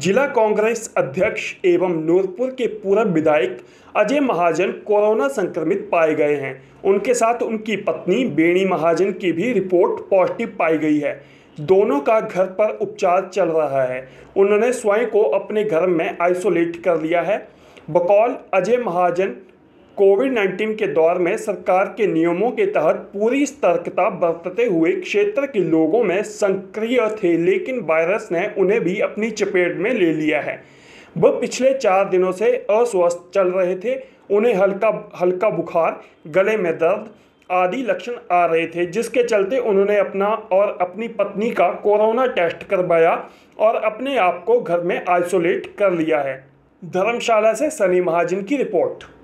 जिला कांग्रेस अध्यक्ष एवं नूरपुर के पूर्व विधायक अजय महाजन कोरोना संक्रमित पाए गए हैं। उनके साथ उनकी पत्नी बेणी महाजन की भी रिपोर्ट पॉजिटिव पाई गई है। दोनों का घर पर उपचार चल रहा है। उन्होंने स्वयं को अपने घर में आइसोलेट कर लिया है। बकौल अजय महाजन कोविड-19 के दौर में सरकार के नियमों के तहत पूरी सतर्कता बरतते हुए क्षेत्र के लोगों में सक्रिय थे, लेकिन वायरस ने उन्हें भी अपनी चपेट में ले लिया है। वह पिछले 4 दिनों से अस्वस्थ चल रहे थे। उन्हें हल्का बुखार, गले में दर्द आदि लक्षण आ रहे थे, जिसके चलते उन्होंने अपना और अपनी पत्नी का कोरोना टेस्ट करवाया और अपने आप को घर में आइसोलेट कर लिया है। धर्मशाला से सनी महाजन की रिपोर्ट।